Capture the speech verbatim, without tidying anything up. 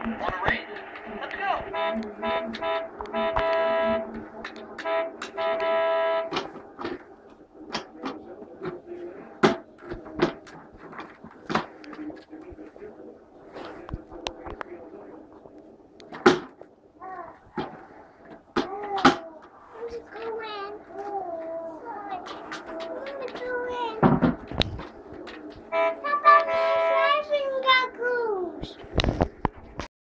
Want to race? Let's go. Where's it going?